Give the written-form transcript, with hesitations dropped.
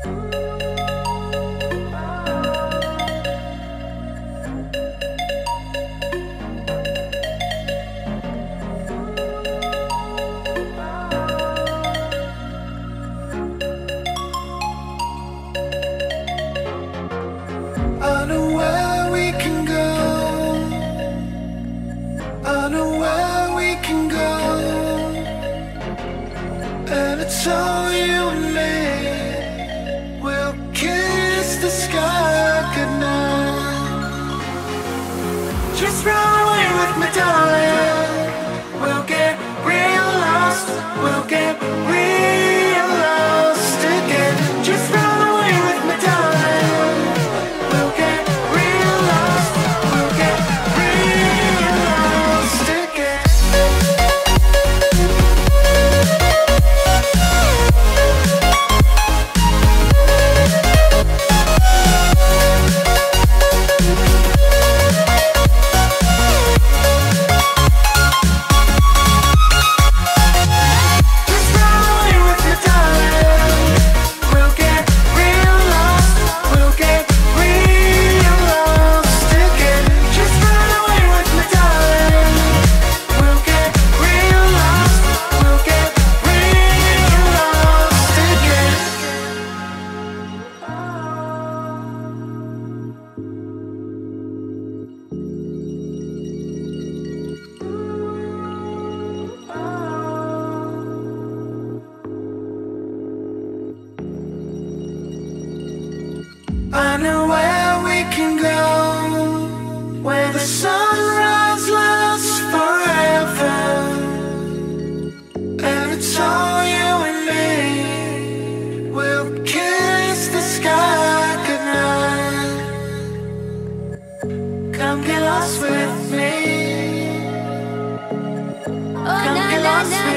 I know where we can go. I know where we can go. And it's all you and me. We'll kiss the sky goodnight. Just run away with me, darling. We'll get real lost. We'll get real lost again. Just run away with me, darling. We'll get real lost. We'll get real lost again. Just run away with me, darling. We'll get real lost. We'll get real lost again. Just run away with me, darling. We'll get real lost. We'll get real lost again. I know where we can go, where the sunrise lasts forever. And it's all you and me. We'll kiss the sky goodnight. Come get lost with me. Come get lost with me.